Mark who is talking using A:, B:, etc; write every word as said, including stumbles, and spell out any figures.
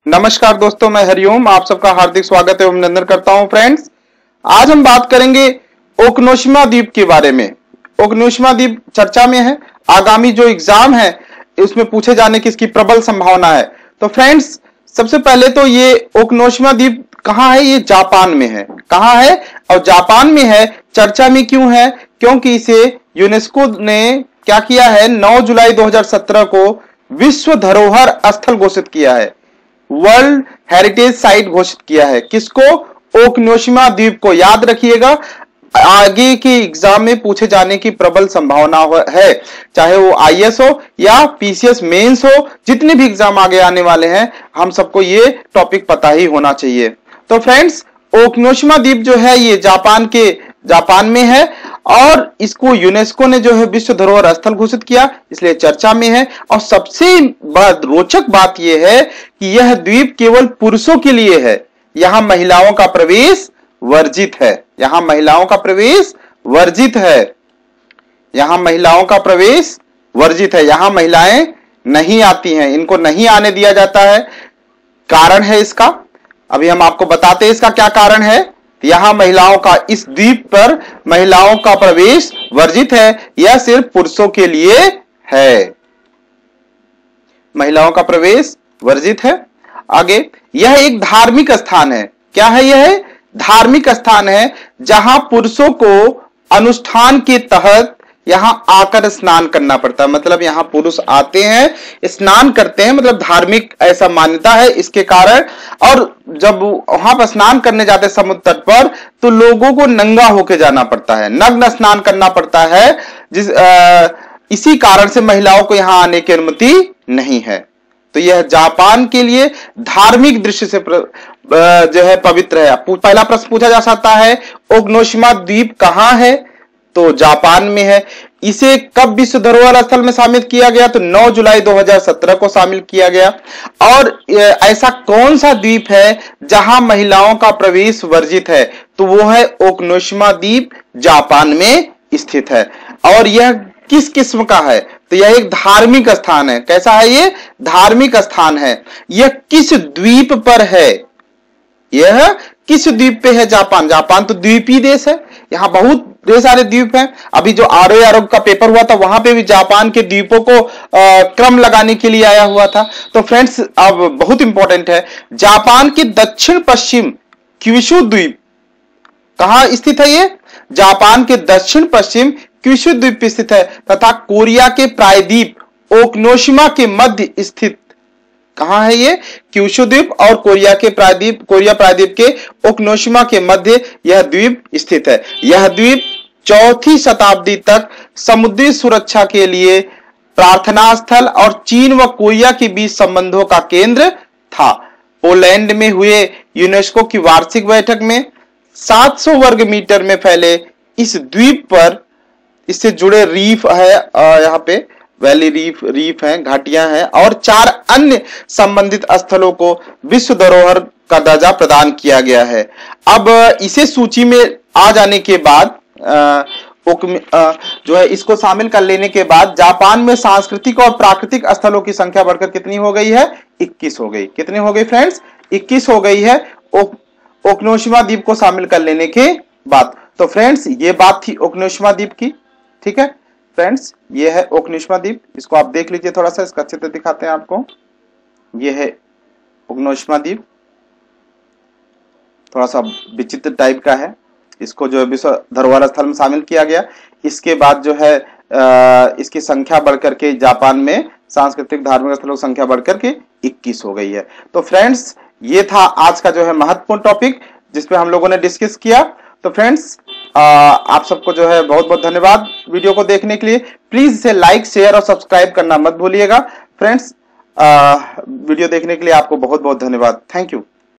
A: नमस्कार दोस्तों, मैं हरिओम आप सबका हार्दिक स्वागत एवं अभिनंदन करता हूं। फ्रेंड्स, आज हम बात करेंगे ओकनोशिमा द्वीप के बारे में। ओकनोशिमा द्वीप चर्चा में है, आगामी जो एग्जाम है उसमें पूछे जाने की इसकी प्रबल संभावना है। तो फ्रेंड्स, सबसे पहले तो ये ओकनोशिमा द्वीप कहाँ है? ये जापान में है। कहाँ है? और जापान में है। चर्चा में क्यों है? क्योंकि इसे यूनेस्को ने क्या किया है, नौ जुलाई दो हज़ार सत्रह को विश्व धरोहर स्थल घोषित किया है, वर्ल्ड हेरिटेज साइट घोषित किया है। किसको? ओकनोशिमा द्वीप को। याद रखिएगा, आगे के एग्जाम में पूछे जाने की प्रबल संभावना है, चाहे वो आई ए एस हो या पी सी एस मेंस हो। जितने भी एग्जाम आगे आने वाले हैं, हम सबको ये टॉपिक पता ही होना चाहिए। तो फ्रेंड्स, ओकनोशिमा द्वीप जो है ये जापान के जापान में है और इसको यूनेस्को ने जो है विश्व धरोहर स्थल घोषित किया, इसलिए चर्चा में है। और सबसे रोचक बात यह है कि यह द्वीप केवल पुरुषों के लिए है। यहां महिलाओं का प्रवेश वर्जित है। यहां महिलाओं का प्रवेश वर्जित है। यहां महिलाओं का प्रवेश वर्जित है। यहां महिलाएं नहीं आती हैं, इनको नहीं आने दिया जाता है। कारण है इसका, अभी हम आपको बताते हैं इसका क्या कारण है। यहां महिलाओं का, इस द्वीप पर महिलाओं का प्रवेश वर्जित है। यह सिर्फ पुरुषों के लिए है। महिलाओं का प्रवेश वर्जित है। आगे, यह एक धार्मिक स्थान है। क्या है? यह धार्मिक स्थान है जहां पुरुषों को अनुष्ठान के तहत यहां आकर स्नान करना पड़ता है। मतलब यहां पुरुष आते हैं, स्नान करते हैं, मतलब धार्मिक ऐसा मान्यता है इसके कारण। और जब वहां पर स्नान करने जाते हैं समुद्र तट पर, तो लोगों को नंगा होकर जाना पड़ता है, नग्न स्नान करना पड़ता है। जिस आ, इसी कारण से महिलाओं को यहां आने की अनुमति नहीं है। तो यह जापान के लिए धार्मिक दृष्टि से प्र, जो है पवित्र है। पहला प्रश्न पूछा जा सकता है, ओकनोशिमा द्वीप कहां है? तो जापान में है। इसे कब विश्व धरोहर स्थल में शामिल किया गया? तो नौ जुलाई दो हज़ार सत्रह को शामिल किया गया। और ऐसा कौन सा द्वीप है जहां महिलाओं का प्रवेश वर्जित है? तो वो है ओकनोशिमा द्वीप, जापान में स्थित है। और यह किस किस्म का है? तो यह एक धार्मिक स्थान है। कैसा है ये? धार्मिक स्थान है। यह किस द्वीप पर है? यह किस द्वीप पे है? जापान। जापान तो द्वीपीय देश है, यहां बहुत ढेर सारे द्वीप हैं। अभी जो आर ओ आरोग्य का पेपर हुआ था, वहां पे भी जापान के द्वीपों को आ, क्रम लगाने के लिए आया हुआ था। तो फ्रेंड्स, अब बहुत इंपॉर्टेंट है, जापान के दक्षिण पश्चिम क्यूशु द्वीप कहां स्थित है? ये जापान के दक्षिण पश्चिम क्यूशु द्वीप स्थित है तथा कोरिया के प्रायद्वीप ओकनोशिमा के मध्य स्थित। कहां है ये? क्यूशु द्वीप और कोरिया के प्रायद्वीप, कोरिया प्रायद्वीप के ओकनोशिमा के मध्य यह द्वीप स्थित है। यह द्वीप चौथी शताब्दी तक समुद्री सुरक्षा के लिए प्रार्थना स्थल और चीन व कोरिया के बीच संबंधों का केंद्र था। पोलैंड में हुए यूनेस्को की वार्षिक बैठक में सात सौ वर्ग मीटर में फैले इस द्वीप पर इससे जुड़े रीफ है, यहाँ पे वैली रीफ रीफ हैं, घाटियां हैं और चार अन्य संबंधित स्थलों को विश्व धरोहर का दर्जा प्रदान किया गया है। अब इसे सूची में आ जाने के बाद आ, आ, जो है इसको शामिल कर लेने के बाद जापान में सांस्कृतिक और प्राकृतिक स्थलों की संख्या बढ़कर कितनी हो गई है? इक्कीस हो गई। कितनी हो गई फ्रेंड्स? इक्कीस हो गई है ओक, ओकनोशिमा द्वीप को शामिल कर लेने के बाद। तो फ्रेंड्स, ये बात थी ओकनोशिमा द्वीप की। ठीक है फ्रेंड्स, ये है ओकनोशिमा द्वीप। इसको आप देख लीजिए थोड़ा सा, इसका चित्र दिखाते हैं आपको। ये है ओकनोशिमा द्वीप, थोड़ा सा विचित्र टाइप का है। इसको जो है विश्व धरोहर स्थल में शामिल किया गया। इसके बाद जो है आ, इसकी संख्या बढ़कर के जापान में सांस्कृतिक धार्मिक स्थलों की संख्या बढ़कर के इक्कीस हो गई है। तो फ्रेंड्स, ये था आज का जो है महत्वपूर्ण टॉपिक जिसपे हम लोगों ने डिस्कस किया। तो फ्रेंड्स, आप सबको जो है बहुत बहुत धन्यवाद वीडियो को देखने के लिए। प्लीज इसे लाइक, शेयर और सब्सक्राइब करना मत भूलिएगा। फ्रेंड्स, वीडियो देखने के लिए आपको बहुत बहुत धन्यवाद। Thank you.